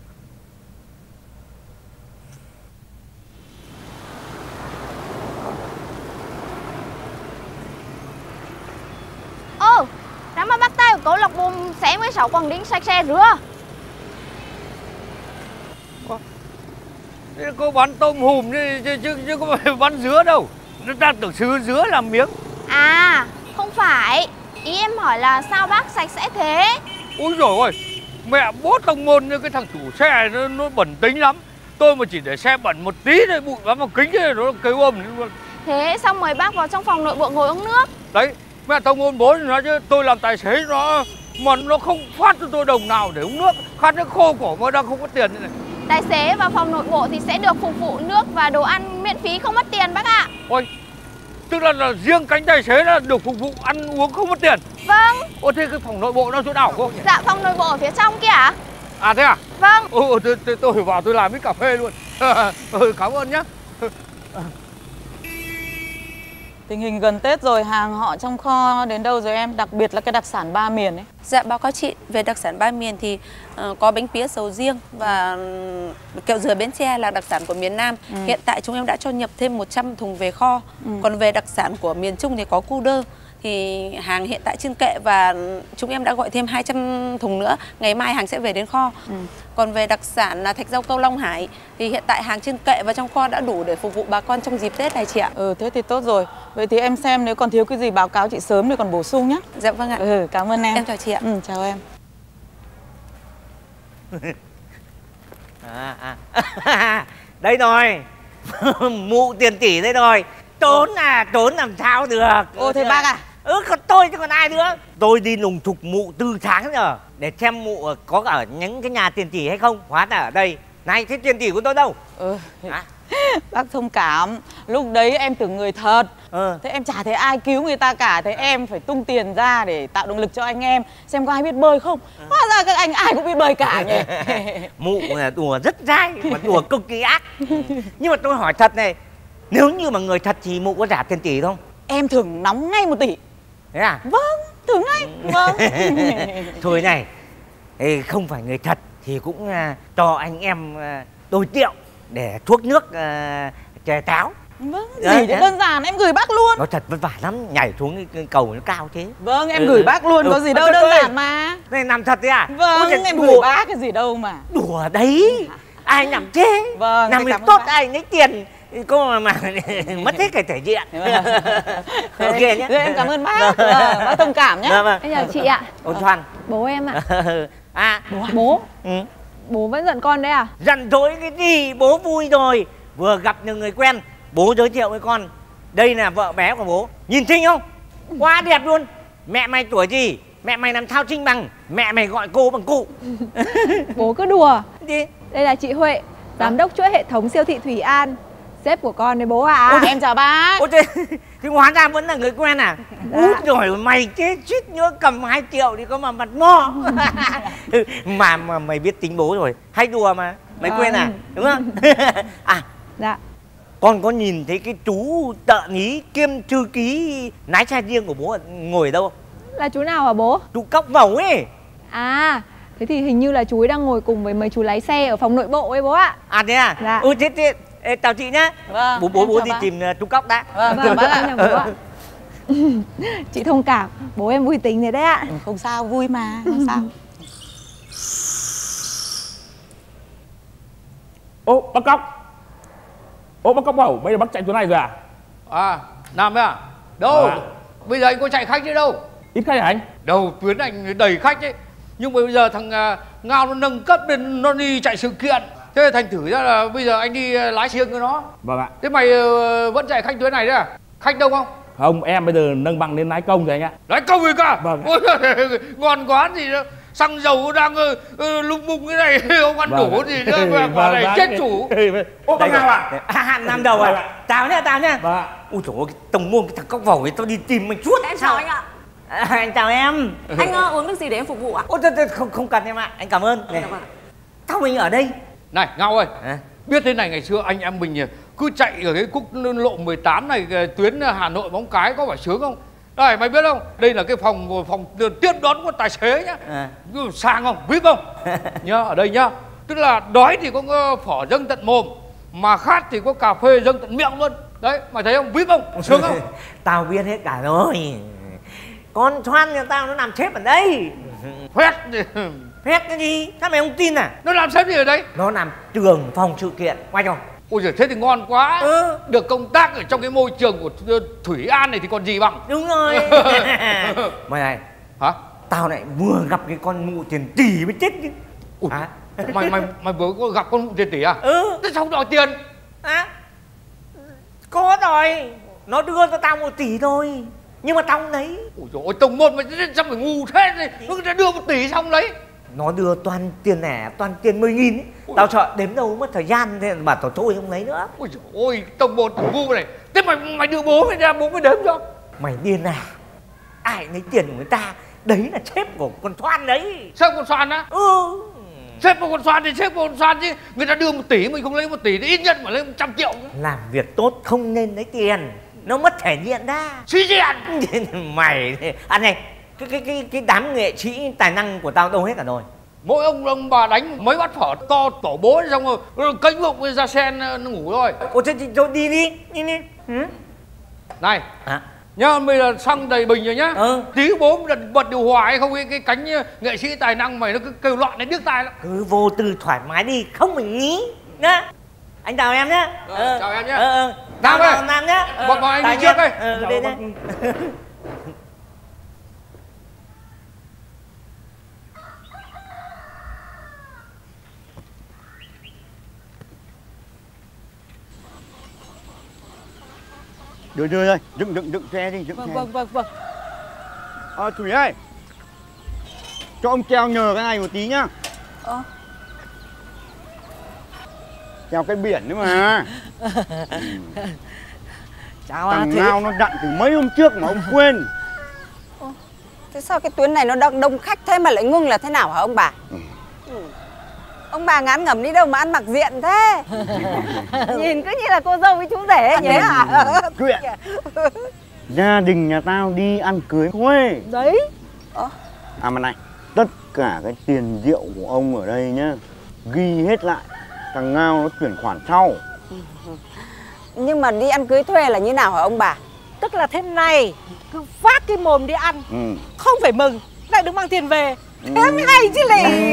Nếu mà bắt tay của câu lạc bộ xé 16 Quảng Ninh sạch sẽ rửa. Cô bán tôm hùm chứ có phải bán dứa đâu. Nó ta tưởng sứ dứa làm miếng. Không phải. Ý em hỏi là sao bác sạch sẽ thế? Úi dồi ôi, mẹ bố tông môn như cái thằng chủ xe nó bẩn tính lắm. Tôi mà chỉ để xe bẩn một tí thôi, bụi bám vào kính ấy, nó kêu ôm luôn. Thế xong mời bác vào trong phòng nội bộ ngồi uống nước. Đấy, mẹ tông môn bố nói chứ tôi làm tài xế nó mà nó không phát cho tôi đồng nào để uống nước. Khát nó khô cổ mà đang không có tiền này. Tài xế vào phòng nội bộ thì sẽ được phục vụ nước và đồ ăn miễn phí không mất tiền bác ạ. Ôi, tức là riêng cánh tài xế là được phục vụ ăn uống không mất tiền. Vâng. Ôi thế cái phòng nội bộ nó chỗ nào cô nhỉ? Dạ phòng nội bộ ở phía trong kia ạ. Thế à? Vâng. Tôi vào tôi làm ít cà phê luôn. Cảm ơn nhá. Tình hình gần Tết rồi, hàng họ trong kho đến đâu rồi em? Đặc biệt là cái đặc sản ba miền ấy. Dạ báo cáo chị, về đặc sản ba miền thì có bánh pía sầu riêng và kẹo dừa Bến Tre là đặc sản của miền Nam. Hiện tại chúng em đã cho nhập thêm 100 thùng về kho. Còn về đặc sản của miền Trung thì có cu đơ. Thì hàng hiện tại trên kệ và chúng em đã gọi thêm 200 thùng nữa. Ngày mai hàng sẽ về đến kho. Còn về đặc sản là thạch rau câu Long Hải thì hiện tại hàng trên kệ và trong kho đã đủ để phục vụ bà con trong dịp Tết này chị ạ. Thế thì tốt rồi. Vậy thì em xem nếu còn thiếu cái gì báo cáo chị sớm để còn bổ sung nhé. Dạ vâng ạ. Cảm ơn em. Em chào chị ạ. Chào em. Đây rồi. Mụ tiền tỷ đây rồi. Trốn làm sao được. Thế bác à? Còn tôi chứ còn ai nữa. Tôi đi lùng thục mụ từ tháng rồi để xem mụ có ở những cái nhà tiền tỷ hay không. Hóa ra ở đây. Này thế tiền tỷ của tôi đâu? Bác thông cảm. Lúc đấy em tưởng người thật. Thế em chả thấy ai cứu người ta cả. Thế em phải tung tiền ra để tạo động lực cho anh em. Xem có ai biết bơi không. Hóa ra các anh ai cũng biết bơi cả nhỉ. Mụ là đùa rất dai mà đùa cực kỳ ác. Nhưng mà tôi hỏi thật này, nếu như mà người thật thì mụ có trả tiền tỷ không? Em thưởng nóng ngay 1 tỷ. Thế à? Vâng, thưởng ngay. Vâng. Thôi này, không phải người thật thì cũng cho anh em đôi triệu để thuốc nước chè táo. Vâng, gì thế đơn giản, em gửi bác luôn. Nó thật vất vả lắm, nhảy xuống cái cầu nó cao thế. Vâng, em gửi bác luôn, có gì đâu, đơn giản mà. Này làm thật đấy à? Vâng, em gửi bác cái gì đâu mà. Đùa đấy, ai làm thế. Vâng, làm việc tốt ai lấy tiền. Cô mà mất hết cái thể diện. Ok nhé. Em cảm ơn bác. Bác thông cảm nhé. Em chào chị ạ. Ôn Thoan. Bố em ạ. À Bố. Bố vẫn giận con đấy à? Giận dỗi cái gì, bố vui rồi. Vừa gặp được người quen, bố giới thiệu với con. Đây là vợ bé của bố. Nhìn xinh không? Quá đẹp luôn. Mẹ mày tuổi gì? Mẹ mày làm thao trinh bằng. Mẹ mày gọi cô bằng cụ. Bố cứ đùa. Gì? Đây là chị Huệ, giám đốc chuỗi hệ thống siêu thị Thủy An, sếp của con đấy bố ạ. Ôi, em chào bác. Ôi thì hóa ra vẫn là người quen à? Úi rồi mày chết suýt nữa cầm 2 triệu thì có mà mặt mo. mà mày biết tính bố rồi, hay đùa mà. Mày quên à? Đúng không? À, dạ. Con có nhìn thấy cái chú trợ lý kiêm thư ký lái xe riêng của bố ngồi ở đâu? Là chú nào hả bố? Chú Cóc Vẩu ấy. À, thế thì hình như là chú ấy đang ngồi cùng với mấy chú lái xe ở phòng nội bộ ấy bố ạ. À thế à? Dạ. Thế chào chị nhá. Vâng, Bố đi tìm chú Cóc đã. Vâng, bác ạ. Bố ạ. Chị thông cảm, bố em vui tính thế đấy ạ. Không sao, vui mà, không sao. Ô, bác Cóc. Ô, bác Cóc Vẩu, bây giờ bác chạy tuyến này rồi à? À, Nam ấy à? Đâu? Bây giờ anh có chạy khách chứ đâu. Ít khách hả anh? Đâu, tuyến anh đầy khách ấy. Nhưng mà bây giờ thằng Ngao nó nâng cấp lên, nó đi chạy sự kiện. Thế thành thử ra là bây giờ anh đi lái riêng với nó. Vâng ạ. Thế mày vẫn chạy khách tuyến này đấy à? Khách đâu không? Không, em bây giờ nâng bằng lên lái công rồi anh ạ. Lái công rồi cả? Vâng. Ôi, ngon quá gì đó. Xăng dầu đang lung bung cái này, không ăn đủ gì nữa mà quả này chết chủ. Ô, bác Ngao à? Nam đầu à? Chào nhá. Vâng. Ui dồi ôi, cái tổng môn cái thằng Cóc Vẩu ấy tao đi tìm mày suốt. Em chào anh ạ. Anh chào em. Anh uống nước gì để em phục vụ ạ? Ôi không cần em ạ, anh cảm ơn. Này, sao mình ở đây? Này Ngao ơi, biết thế này ngày xưa anh em mình cứ chạy ở cái quốc lộ 18 này, tuyến Hà Nội Móng Cái có phải sướng không? Đây mày biết không? Đây là cái phòng tiếp đón của tài xế nhá. Sang không? VIP không? Nhá, ở đây nhá. Tức là đói thì có phở dâng tận mồm, mà khát thì có cà phê dâng tận miệng luôn. Đấy, mày thấy không? VIP không? Sướng không? Tao biết hết cả rồi. Con Thoan nhà tao nó làm sếp ở đây. Phét Phét cái gì? Sao mày không tin à? Nó làm sếp gì ở đây? Nó làm trưởng phòng sự kiện. Quay cho. Ôi giời, thế thì ngon quá. Được công tác ở trong cái môi trường của Thủy An này thì còn gì bằng. Đúng rồi. Mày này. Hả? Tao lại vừa gặp cái con mụ tiền tỷ mới chết chứ. Mày vừa có gặp con mụ tiền tỷ à? Thế sao không đòi tiền? Có rồi. Nó đưa cho tao 1 tỷ thôi. Nhưng mà tao không lấy. Ôi dồi ôi, tổng môn mày sao phải ngu thế này? Nó đã đưa 1 tỷ xong lấy. Nó đưa toàn tiền lẻ, toàn tiền 10.000 ấy. Tao sợ đếm đâu mất thời gian, thế mà tao thôi không lấy nữa. Ôi dồi ôi, tổng môn ngu này. Thế mày đưa bố mày ra, bố mày đếm cho. Mày điên à? Ai lấy tiền của người ta? Đấy là sếp của con Thoan đấy. Sếp con Xoan á? Sếp của con Xoan thì sếp của con Xoan chứ. Người ta đưa 1 tỷ, mình không lấy 1 tỷ thì ít nhất mà lấy 100 triệu. Làm việc tốt không nên lấy tiền. Nó mất thể diện ra. Suy diện. Mày này, cái đám nghệ sĩ tài năng của tao đâu hết cả rồi. Mỗi ông bà đánh mấy bát phở to tổ bố xong rồi cánh bụng ra sen nó ngủ thôi. Ôi thế đi. Này nhá, bây giờ xăng đầy bình rồi nhá. Tí bố bật điều hòa hay không, cái cánh nghệ sĩ tài năng mày nó cứ kêu loạn đến điếc tai lắm. Cứ vô tư thoải mái đi, không mình nghĩ nhá. Anh chào em nhá. Chào em nhá. Nam nhá. Bọn anh đi trước đây. Đi nhá. Đưa đây, dựng xe đi, dựng xe. Vâng. Thủy ơi, cho ông treo nhờ cái này một tí nhá. Treo cái biển nữa mà. Chào Thằng Ngao nó dặn từ mấy hôm trước mà ông quên. Thế sao cái tuyến này nó đông khách thế mà lại ngưng là thế nào hả ông bà? Ông bà ngán ngẩm đi đâu mà ăn mặc diện thế. Nhìn cứ như là cô dâu với chú rể nhỉ hả? Chuyện gia đình nhà tao đi ăn cưới Huê. Đấy. À mà này, tất cả cái tiền rượu của ông ở đây nhá, ghi hết lại. Thằng Ngao nó chuyển khoản sau. Nhưng mà đi ăn cưới thuê là như nào hả ông bà? Tức là thế này, cứ phát cái mồm đi ăn, không phải mừng, lại được mang tiền về. Thế mới hay chứ lì.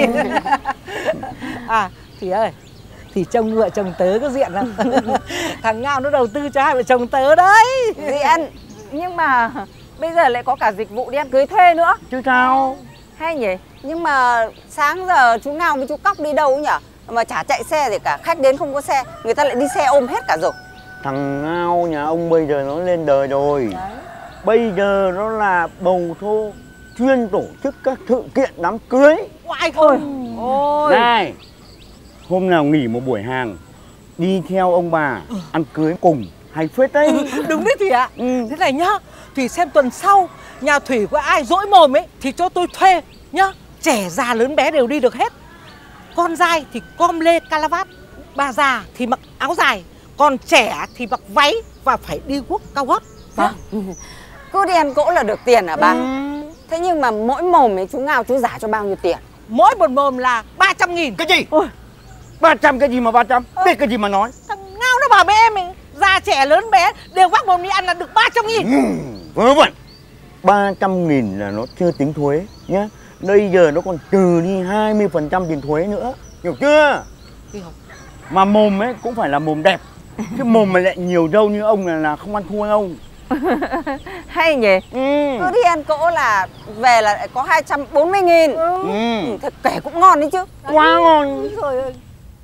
Thủy ơi, thì trông vợ chồng tớ có diện không? Thằng Ngao nó đầu tư cho hai vợ chồng tớ đấy. Diện, nhưng mà bây giờ lại có cả dịch vụ đi ăn cưới thuê nữa. Chứ sao? Hay nhỉ? Nhưng mà sáng giờ chú Ngao với chú Cóc đi đâu nhỉ? Mà chả chạy xe gì cả, khách đến không có xe, người ta lại đi xe ôm hết cả rồi. Thằng Ngao nhà ông bây giờ nó lên đời rồi. Đấy. Bây giờ nó là bầu thô chuyên tổ chức các sự kiện đám cưới. Oai không? Ôi. Này, hôm nào nghỉ một buổi hàng đi theo ông bà ăn cưới cùng hay phết đấy. Đúng đấy Thủy ạ. Thế này nhá, Thủy xem tuần sau nhà Thủy có ai dỗi mồm ấy thì cho tôi thuê nhá. Trẻ già lớn bé đều đi được hết. Con dai thì com lê calavat, bà già thì mặc áo dài, còn trẻ thì mặc váy và phải đi guốc cao gót. Cứ đi ăn cỗ là được tiền hả ba? Thế nhưng mà mỗi mồm ấy chú Ngao chú giả cho bao nhiêu tiền? Mỗi một mồm là 300.000. Cái gì? 300 cái gì mà 300? Biết cái gì mà nói? Thằng Ngao nó bảo với em ấy, già trẻ lớn bé đều vác mồm đi ăn là được 300.000. Vớ vẩn. 300.000 là nó chưa tính thuế nhá. Bây giờ nó còn trừ đi 20% tiền thuế nữa. Hiểu chưa? Mà mồm ấy cũng phải là mồm đẹp. Chứ mồm mà lại nhiều râu như ông là không ăn thua đâu. Hay nhỉ? Cứ đi ăn cỗ là về là có 240.000. Thật kể cũng ngon đấy chứ. Quá ngon. Trời ơi.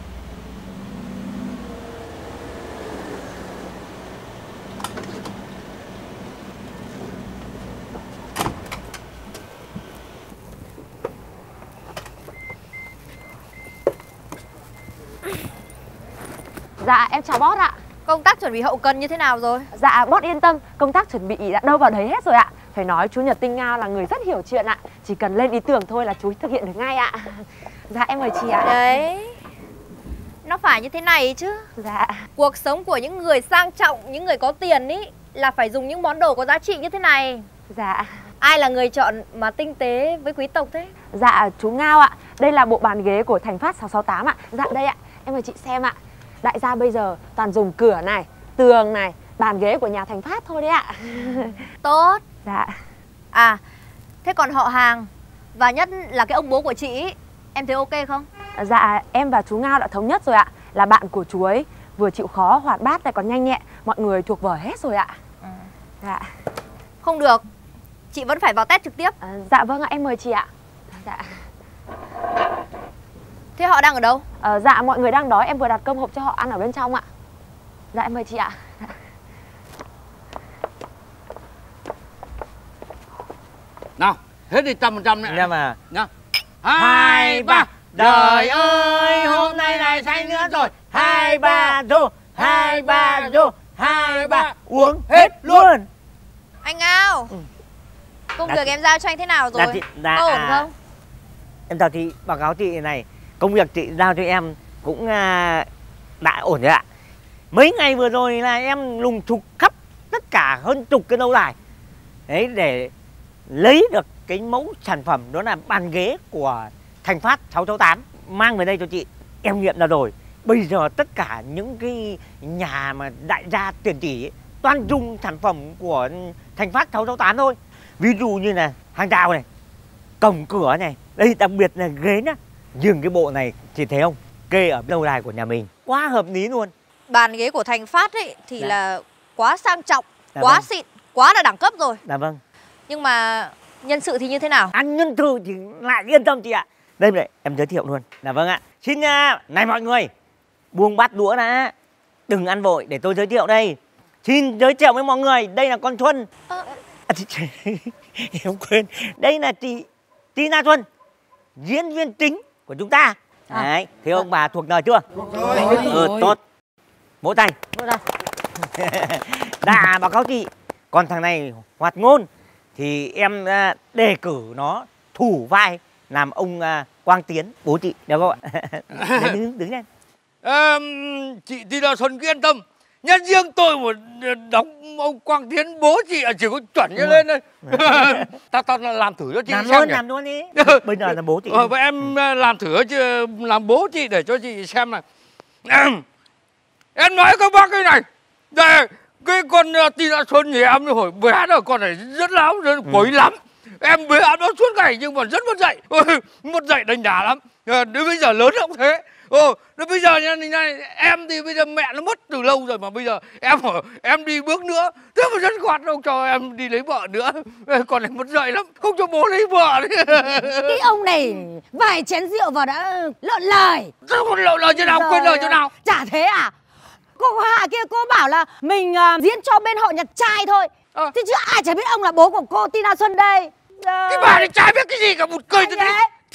Dạ em chào boss ạ. Công tác chuẩn bị hậu cần như thế nào rồi? Dạ boss yên tâm, công tác chuẩn bị đã đâu vào đấy hết rồi ạ. Phải nói chú Nhật Tinh Ngao là người rất hiểu chuyện ạ. Chỉ cần lên ý tưởng thôi là chú thực hiện được ngay ạ. Dạ em mời chị ạ. Đấy, nó phải như thế này chứ. Dạ. Cuộc sống của những người sang trọng, những người có tiền ý là phải dùng những món đồ có giá trị như thế này. Dạ. Ai là người chọn mà tinh tế với quý tộc thế? Dạ chú Ngao ạ. Đây là bộ bàn ghế của Thành Phát 668 ạ. Dạ đây ạ, em mời chị xem ạ. Đại gia bây giờ toàn dùng cửa này, tường này, bàn ghế của nhà Thành Phát thôi đấy ạ. Tốt. Dạ. À, thế còn họ hàng và nhất là cái ông bố của chị ý, em thấy ok không? Dạ, em và chú Ngao đã thống nhất rồi ạ. Là bạn của chú ấy, vừa chịu khó, hoạt bát lại còn nhanh nhẹn. Mọi người thuộc vở hết rồi ạ. Dạ. Không được, chị vẫn phải vào test trực tiếp. Dạ vâng ạ, em mời chị ạ. Dạ. Thế họ đang ở đâu? Dạ, mọi người đang đói, em vừa đặt cơm hộp cho họ ăn ở bên trong ạ. Dạ, em mời chị ạ. Nào, hết đi 100% này. Nha mà. Nhá. 2, 3. Đời ơi, hôm nay này say nữa rồi. 2, 3 vô, 2, 3 vô, 2, 3 uống hết luôn. Anh Ngao, công việc em giao cho anh thế nào rồi? Ổn không? Em chào chị, báo cáo chị này, công việc chị giao cho em cũng đã ổn rồi ạ. Mấy ngày vừa rồi là em lùng thục khắp tất cả hơn chục cái lâu đài đấy để lấy được cái mẫu sản phẩm, đó là bàn ghế của Thành Phát 668 mang về đây cho chị. Em nghiệm ra rồi, bây giờ tất cả những cái nhà mà đại gia tiền tỷ ấy, toàn dùng sản phẩm của Thành Phát 668 thôi. Ví dụ như là hàng rào này, cổng cửa này, đây đặc biệt là ghế nhá. Dừng cái bộ này chị thấy không, kê ở lâu đài của nhà mình quá hợp lý luôn. Bàn ghế của Thành Phát ấy thì là quá sang trọng, quá xịn, quá là đẳng cấp rồi. Dạ vâng. Nhưng mà nhân sự thì như thế nào? Ăn nhân sự thì lại yên tâm chị ạ. Đây này, em giới thiệu luôn. Dạ vâng ạ. Xin này mọi người, buông bát đũa đã, đừng ăn vội để tôi giới thiệu đây. Xin giới thiệu với mọi người, đây là con Xuân. Em quên, đây là chị Tina Xuân, diễn viên chính của chúng ta. Đấy, thế ông bà thuộc đời chưa? Tốt. Vỗ tay. Đã báo cáo chị, còn thằng này Hoạt Ngôn thì em đề cử nó thủ vai làm ông Quang Tiến, bố chị, được không ạ? Đứng lên. Chị Tina Xuân cứ yên tâm. Nhân riêng tôi mà đóng ông Quang Tiến bố chị chỉ có chuẩn như lên thôi. Tao làm thử cho chị xem. Làm luôn đi. Bây giờ là bố chị. Vậy em làm thử chứ, làm bố chị để cho chị xem này. Em nói các bác cái này. Đây, cái con Tina Xuân thì em hồi bé rồi, con này rất láo, rất quấy lắm. Em bé nó suốt ngày nhưng mà rất mất dạy. Mất dạy đánh đá lắm. Đến bây giờ lớn cũng thế. Nó bây giờ nha, em thì bây giờ mẹ nó mất từ lâu rồi, mà bây giờ em đi bước nữa, thế mà rất khoát đâu cho em đi lấy vợ nữa. Còn này mất dạy lắm, không cho bố lấy vợ đấy. Cái ông này vài chén rượu vào đã lợn lời. Còn lợn lời chỗ nào, quên lời chỗ nào? Chả thế à? Cô Hạ kia cô bảo là mình diễn cho bên họ nhặt trai thôi. Thế chứ ai chả biết ông là bố của cô Tina Xuân đây. Cái bà này chả biết cái gì cả, một cười tôi đấy. Thì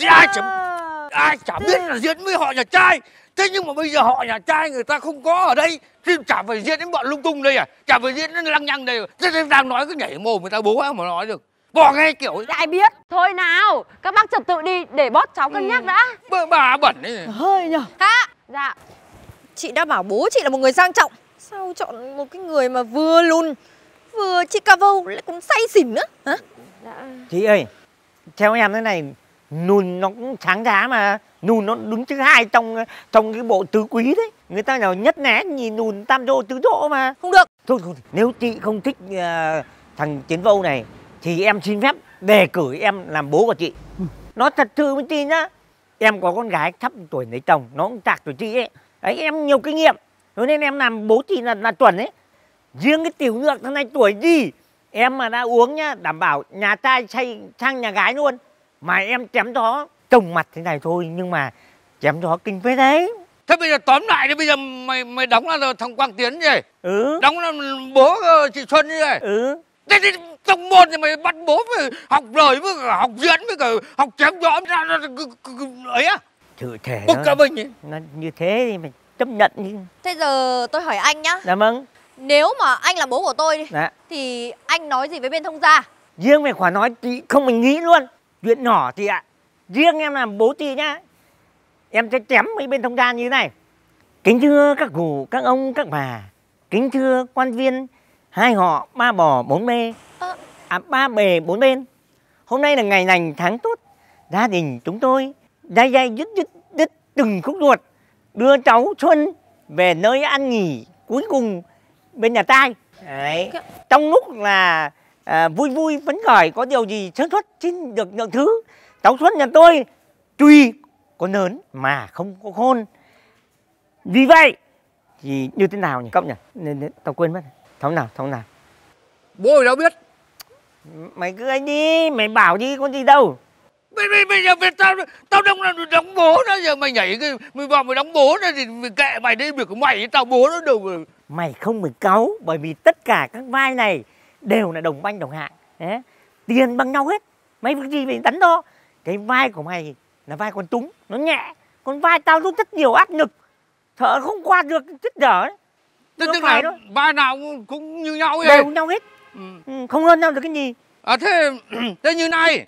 ai chả biết là diễn với họ nhà trai. Thế nhưng mà bây giờ họ nhà trai người ta không có ở đây, thì chả phải diễn đến bọn lung tung đây à, chả phải diễn đến lăng nhăng đây. Thế đang nói cứ nhảy mồm người ta bố em mà nói được. Bỏ nghe kiểu ai biết. Thôi nào, các bác trật tự đi để bót cháu cân nhắc đã. Bà bẩn đấy. Hơi nhờ. Hạ. Dạ. Chị đã bảo bố chị là một người sang trọng, sao chọn một cái người mà vừa lùn vừa chị cà vâu lại cũng say xỉn nữa hả? Dạ. Chị ơi, theo em thế này, nùn nó cũng sáng giá mà. Nùn nó đứng thứ hai trong cái bộ tứ quý đấy. Người ta nào nhất né nhìn nùn tam đô tứ độ mà. Không được. Thôi, nếu chị không thích thằng Tiến Vô này thì em xin phép đề cử em làm bố của chị. Nó thật sự với chị nhá, em có con gái sắp tuổi lấy chồng, nó cũng chạc tuổi chị ấy. Đấy, em nhiều kinh nghiệm, cho nên em làm bố chị là chuẩn ấy. Riêng cái tiểu nhược thằng này tuổi gì em mà đã uống nhá, đảm bảo nhà trai sang nhà gái luôn. Mà em chém gió trông mặt thế này thôi, nhưng mà chém gió kinh phết đấy. Thế bây giờ tóm lại đi, bây giờ mày đóng là thằng Quang Tiến gì? Đóng là bố chị Xuân như này. Thế thì trong môn thì mày bắt bố phải học lời với cả học diễn với cả học chém gió ra ấy á. Thử thể nó như thế thì mày chấp nhận đi. Thế giờ tôi hỏi anh nhá. Dạ vâng. Nếu mà anh là bố của tôi đi, dạ, thì anh nói gì với bên thông gia? Riêng về khoản nói chị không mình nghĩ luôn. Chuyện nhỏ thì ạ. Riêng em làm bố chị nhá, em sẽ chém mấy bên thông gia như thế này. Kính thưa các cụ, các ông, các bà. Kính thưa quan viên, hai họ, ba bò, bốn bê. Ba bề bốn bên. Hôm nay là ngày lành tháng tốt. Gia đình chúng tôi dai dai dứt từng khúc ruột, đưa cháu Xuân về nơi ăn nghỉ cuối cùng bên nhà trai. Đấy. Trong lúc là vui vui phấn khởi, có điều gì sơ suất xin được nhận thứ. Cháu Xuân nhà tôi tuy có lớn mà không có khôn. Vì vậy thì như thế nào nhỉ cậu nhỉ? Nên tao quên mất. Thằng nào? Bố ơi, đâu biết. Mày cứ ấy đi, mày bảo đi, có gì đâu. Bây giờ tao đóng bố đó, giờ mày nhảy mày vào mày đóng bố đó thì mày kệ mày đi, việc của mày tao bố nó đâu mà. Mày không phải cáu, bởi vì tất cả các vai này đều là đồng banh đồng hạng. Đấy. Tiền bằng nhau hết. Mày việc gì phải đắn đo. Cái vai của mày là vai con túng, nó nhẹ. Còn vai tao nó rất nhiều áp lực, thở không qua được, chết dở ấy. Tức là vai nào cũng như nhau vậy? Đều nhau hết. Không hơn nhau được cái gì. Thế như này.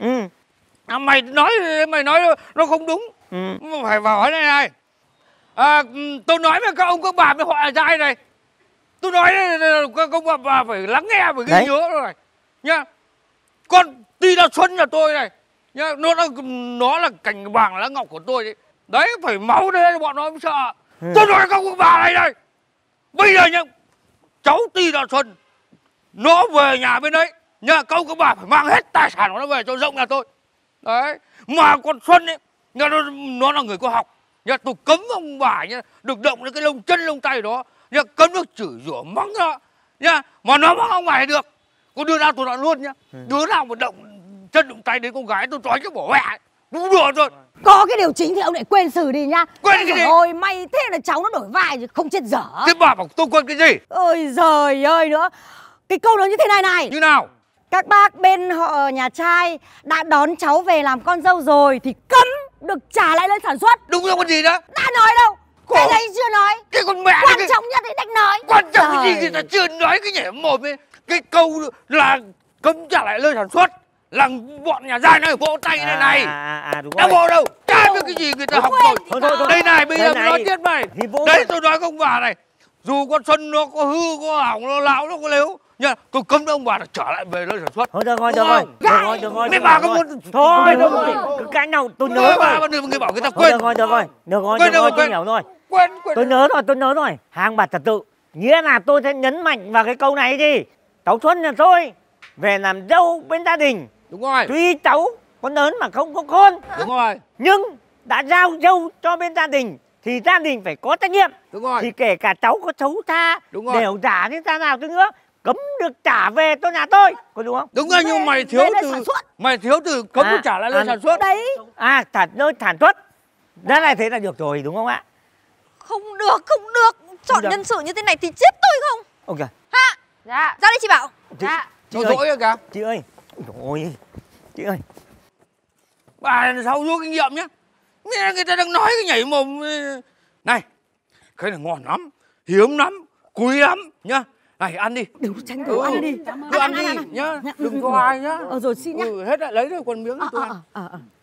Mày nói nó không đúng. Phải hỏi này. Tôi nói với các ông các bà với họ là trai này. Tôi nói các ông bà phải lắng nghe, phải ghi nhớ rồi nhá. Con Tina Xuân là tôi này nhá, nó là cành vàng lá ngọc của tôi đấy. Đấy, phải máu đấy bọn nó mới sợ. Tôi nói các ông bà này này. Bây giờ nhá, cháu Tina Xuân nó về nhà bên đấy nhá, các ông các bà phải mang hết tài sản của nó về cho rộng nhà tôi. Đấy, mà con Xuân ấy nó là người có học nhá, tôi cấm ông bà nhá được động đến cái lông chân lông tay đó nhá, cấm nó chửi rủa mắng nó nhá, mà nó mắng ông bà được. Có đứa nào tôi nói luôn nhá, đứa nào mà động chân động tay đến con gái tôi trói cho bỏ mẹ. Đúng được rồi. Có cái điều chính thì ông lại quên xử đi nhá. Quên cái gì? Ôi may thế là cháu nó đổi vai chứ không chết dở. Thế bà bảo tôi quên cái gì? Ôi giời ơi nữa. Cái câu nó như thế này này. Như nào? Các bác bên họ nhà trai đã đón cháu về làm con dâu rồi thì cấm được trả lại lên sản xuất. Đúng rồi, còn gì đó. Đã nói đâu. Cái đấy chưa nói. Cái con mẹ quan trọng nhất thì đành nói. Quan trọng cái gì người ta chưa nói cái nhảy mồm ấy. Cái câu là cấm trả lại lên sản xuất là bọn nhà giai này vỗ tay này này. Đúng đã vỗ đâu. Chả biết cái gì người ta học rồi. Thôi. Đây này, bây giờ nói tiếp mày. Đấy, tôi nói ông bà này. Dù con Xuân nó có hư, có hỏng, nó lão, nó có lếu nha, tôi cấm ông bà là trở lại về nơi sản xuất. Thôi được rồi. Mấy bà có muốn thôi được rồi. Cứ cái nào tôi nhớ rồi. Người bảo người ta quên. Được rồi, tôi hiểu rồi. Quên. Tôi nhớ rồi. Hàng bà trật tự. Nghĩa là tôi sẽ nhấn mạnh vào cái câu này đi. Cháu Xuân nhà tôi về làm dâu bên gia đình. Đúng rồi. Tuy cháu có lớn mà không có khôn. Đúng rồi. Nhưng đã giao dâu cho bên gia đình thì gia đình phải có trách nhiệm. Đúng rồi. Thì kể cả cháu có xấu xa, Đúng rồi. đều giả như ta nào nữa, cấm được trả về cho nhà tôi, có đúng không? Đúng rồi, nhưng mày thiếu từ cấm được trả lại nơi sản xuất. Đấy. Nơi sản xuất. Đã này thế là được rồi đúng không ạ? Không được. Chọn nhân sự như thế này thì chết tôi không? Ok. Hạ. Dạ. Ra đây chị Bảo. Dạ. Chị ơi. Rồi kìa. Chị ơi. Ôi, chị ơi. Bà sao rút kinh nghiệm nhá. Nghe người ta đang nói cái nhảy mồm. Này, cái này ngon lắm, hiếm lắm, quý lắm nhá. Này ăn đi. Đừng tranh thủ ăn đi. Ăn đi nhá. Đừng có ai nhá. Rồi xin nhá. Hết lại lấy rồi còn miếng cho tôi ăn.